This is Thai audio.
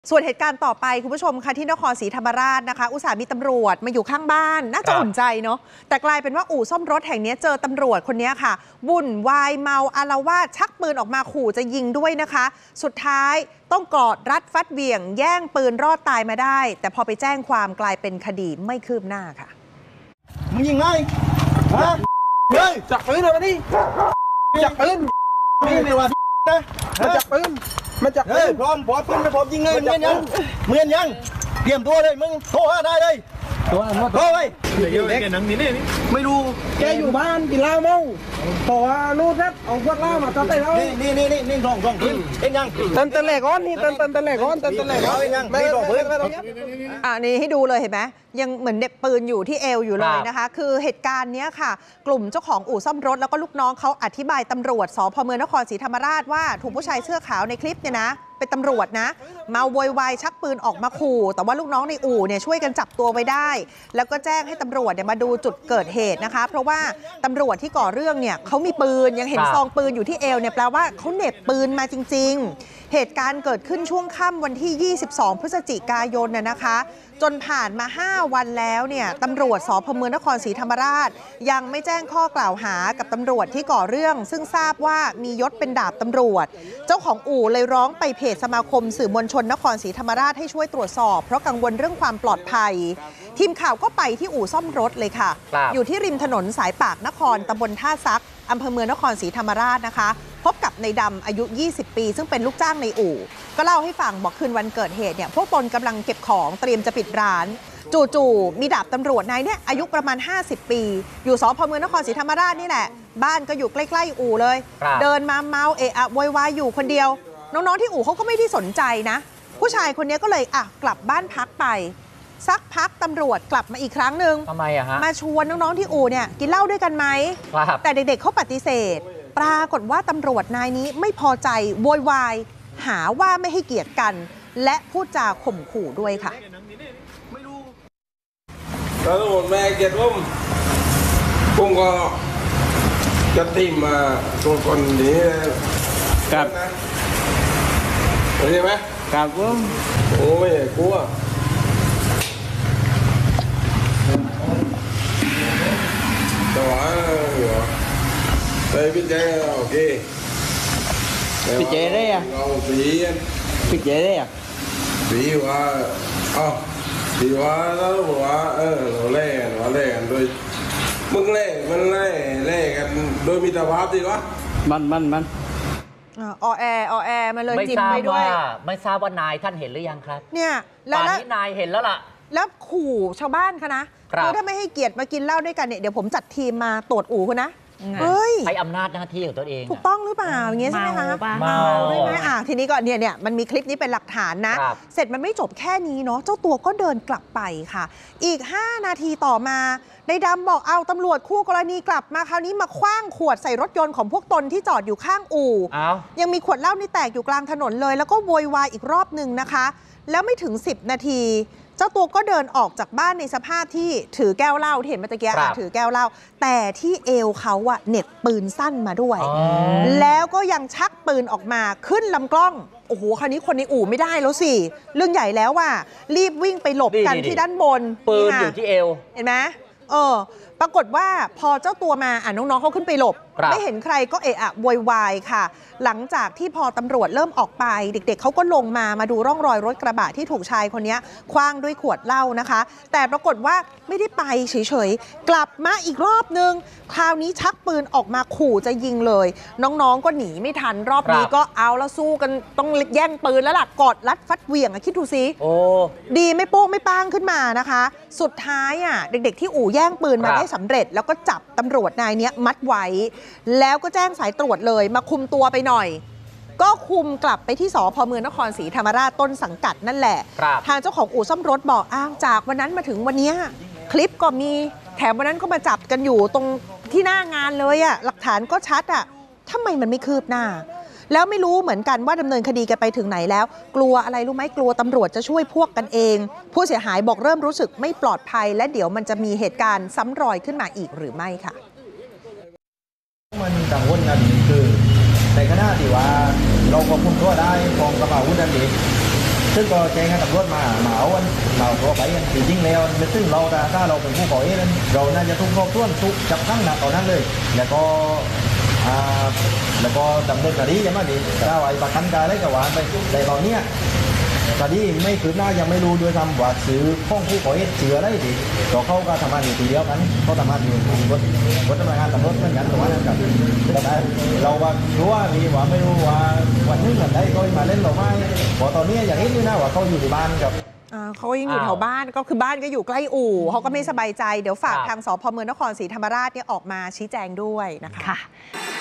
ส่วนเหตุการณ์ต่อไปคุณผู้ชมค่ะที่นครศรีธรรมราชนะคะอุตส่าห์มีตำรวจมาอยู่ข้างบ้านน่าจะอุ่นใจเนาะแต่กลายเป็นว่าอู่ซ่อมรถแห่งนี้เจอตำรวจคนนี้ค่ะวุ่นวายเมาอาละวาดชักปืนออกมาขู่จะยิงด้วยนะคะสุดท้ายต้องกอดรัดฟัดเหวี่ยงแย่งปืนรอดตายมาได้แต่พอไปแจ้งความกลายเป็นคดีไม่คืบหน้าค่ะมึงยิงไงฮะเฮ้ยจับปืนเลยมาดิจับปืนนี่ในวันนะมาจับปืนมาจับปืนพร้อมปืนไม่พร้อมยิงเลยเมื่อยังเตรียมตัวเลยมึงโทรหาได้เลยโทรไปไม่รู้แกอยู่บ้านกินเหล้าเมาเพราะว่าลูกครับเอาขวดเหล้ามาตัดไปแล้วนี่รองปืนเอ็นยังตันแหลกก้อนนี่ตันแหลกก้อนยังไม่รองปืนนี่ให้ดูเลยเห็นไหมยังเหมือนเด็บปืนอยู่ที่เอวอยู่เลยนะคะคือเหตุการณ์นี้ค่ะกลุ่มเจ้าของอู่ซ่อมรถแล้วก็ลูกน้องเขาอธิบายตำรวจสพ.เมืองนครศรีธรรมราชว่าถูกผู้ชายเสื้อขาวในคลิปเนี่ยนะเป็นตำรวจนะมาโวยวายชักปืนออกมาขู่แต่ว่าลูกน้องในอู่เนี่ยช่วยกันจับตัวไว้ได้แล้วก็แจ้งให้ตำรวจเนี่ยมาดูจุดเกิดเหตุนะคะเพราะว่าตำรวจที่ก่อเรื่องเนี่ยเขามีปืนยังเห็นซองปืนอยู่ที่เอวเนี่ยแปลว่าเขาเหน็บปืนมาจริงๆเหตุการณ์เกิดขึ้นช่วงค่ำวันที่22พฤศจิกายนนะคะจนผ่านมา5วันแล้วเนี่ยตำรวจสพ.เมืองนครศรีธรรมราชยังไม่แจ้งข้อกล่าวหากับตำรวจที่ก่อเรื่องซึ่งทราบว่ามียศเป็นดาบตำรวจเจ้าของอู่เลยร้องไปเพจสมาคมสื่อมวลชนนครศรีธรรมราชให้ช่วยตรวจสอบเพราะกังวลเรื่องความปลอดภัยทีมข่าวก็ไปที่อู่ซ่อมรถเลยค่ะอยู่ที่ริมถนนสายปากนครตำบลท่าซักอำเภอเมืองนครศรีธรรมราชนะคะพบกับนายดำอายุ20ปีซึ่งเป็นลูกจ้างในอู่ก็เล่าให้ฟังบอกคืนวันเกิดเหตุเนี่ยพวกตนกำลังเก็บของเตรียมจะปิดร้านจู่ๆมีดาบตำรวจนายเนี่ยอายุประมาณ50ปีอยู่สพ.เมืองนครศรีธรรมราชนี่แหละบ้านก็อยู่ใกล้ๆอู่เลยเดินมาเมาเอะอะโวยวายอยู่คนเดียวน้องๆที่อู่เขาก็ไม่ได้สนใจนะผู้ชายคนนี้ก็เลยกลับบ้านพักไปสักพักตำรวจกลับมาอีกครั้งหนึ่งทำไมอะฮะมาชวนน้องๆที่อู่เนี่ยกินเหล้าด้วยกันไหมแต่เด็กๆเขาปฏิเสธปรากฏว่าตำรวจนายนี้ไม่พอใจโวยวายหาว่าไม่ให้เกียรติกันและพูดจาข่มขู่ด้วยค่ะแล้วตำรวจแม่เกียรติผมก็จะตีมาตัวคนนี้ครับเห็นไหมครับผมโอ้ไม่กลัวแต่ว่าไปพี่แจ๊โอเคพี่เจได้อะเราปีพี่เจได้อะปีว่าปีว่าแล้วว่าเราเล่กันโดยมึงมันเล่กันโดยมีตาภาพดีวะมันอแอมาเลยจิ้มไปด้วยไม่ทราบว่านายท่านเห็นหรือยังครับเนี่ยแล้วนี้นายเห็นแล้วล่ะแล้วขู่ชาวบ้านคะนะคือถ้าไม่ให้เกียรติมากินเหล้าด้วยกันเนี่ยเดี๋ยวผมจัดทีมมาตรวจอู่คุณนะใช้อำนาจหน้าที่ของตัวเองถูกต้องหรือเปล่าอย่างเงี้ยใช่ไหมคะเมาใช่ไหมทีนี้ก็เนี่ยมันมีคลิปนี้เป็นหลักฐานนะเสร็จมันไม่จบแค่นี้เนาะเจ้าตัวก็เดินกลับไปค่ะอีก5นาทีต่อมาในดำบอกเอาตำรวจคู่กรณีกลับมาคราวนี้มาคว้างขวดใส่รถยนต์ของพวกตนที่จอดอยู่ข้างอู่ยังมีขวดเหล้านี่แตกอยู่กลางถนนเลยแล้วก็โวยวายอีกรอบหนึ่งนะคะแล้วไม่ถึง10นาทีเจ้าตัวก็เดินออกจากบ้านในสภาพที่ถือแก้วเหล้าเห็นเมื่อกี้ถือแก้วเหล้าแต่ที่เอวเขาเหน็บปืนสั้นมาด้วยแล้วก็ยังชักปืนออกมาขึ้นลำกล้องโอ้โหคราวนี้คนในอู่ไม่ได้แล้วสิเรื่องใหญ่แล้วรีบวิ่งไปหลบกันที่ด้านบนปืนอยู่ที่เอวเห็นไหมปรากฏว่าพอเจ้าตัวมาน้องๆเขาขึ้นไปหลบไม่เห็นใครก็เอะอะโวยวายค่ะหลังจากที่พอตำรวจเริ่มออกไปเด็กๆเขาก็ลงมาดูร่องรอยรถกระบะที่ถูกชายคนนี้คว้างด้วยขวดเหล้านะคะแต่ปรากฏว่าไม่ได้ไปเฉยๆกลับมาอีกรอบนึงคราวนี้ชักปืนออกมาขู่จะยิงเลยน้องๆก็หนีไม่ทันรอบนี้ก็เอาแล้วสู้กันต้องแย่งปืนแล้วล่ะกอดรัดฟัดเหวี่ยงคิดดูสิดีไม่โป้งไม่ป้างขึ้นมานะคะสุดท้ายเด็กๆที่อู่แย่งปืนมาได้สำเร็จแล้วก็จับตำรวจนายนี้มัดไว้แล้วก็แจ้งสายตรวจเลยมาคุมตัวไปหน่อยก็คุมกลับไปที่สพ.เมืองนครศรีธรรมราชต้นสังกัดนั่นแหละทางเจ้าของอู่ซ่อมรถบอกจากวันนั้นมาถึงวันนี้คลิปก็มีแถมวันนั้นก็มาจับกันอยู่ตรงที่หน้างานเลยหลักฐานก็ชัดทำไมมันไม่คืบหน้าแล้วไม่รู้เหมือนกันว่าดำเนินคดีกันไปถึงไหนแล้วกลัวอะไรรู้ไหมกลัวตำรวจจะช่วยพวกกันเองผู้เสียหายบอกเริ่มรู้สึกไม่ปลอดภัยและเดี๋ยวมันจะมีเหตุการณ์ซ้ำรอยขึ้นมาอีกหรือไม่ค่ะมันกังวลนะคือในขณะที่ว่าเราควบคุมตัวได้กองกระเป๋าวุ้นนั่นเองซึ่งก็แจ้งให้ตำรวจมาเอาตัวไปจริงๆแล้วซึ่งเราถ้าเราเป็นผู้ก่อเหตุนั้นเราน่าจะทุกครอบครัวทุกจับทั้งหนักตอนนั้นเลยแล้วก็ดำเนินคดียังไม่ดีถ้าไอ้ประกันการได้กับหวานไปแต่ตอนเนี้ยคดีไม่คืบหน้ายังไม่รู้ด้วยซ้ำว่าซื้อข้องผู้ก่อเหตุเสืออะไรดิก็เขาก็ทำงานอยู่ทีเดียวกันเขาทำงานอยู่บนตำรวจงานตำรวจเหมือนกันตรงนั้นกับแต่เราว่ารู้ว่ามีว่าไม่รู้ว่าวันนึงวันใดก็มาเล่นเราไม่พอตอนนี้อย่างนี้นี่นะว่าเขาอยู่ที่บ้านกับเขายังอยู่แถวบ้านก็คือบ้านก็อยู่ใกล้อู่เขาก็ไม่สบายใจเดี๋ยวฝากทางสพ.เมืองนครศรีธรรมราชเนี่ยออกมาชี้แจงด้วยนะคะ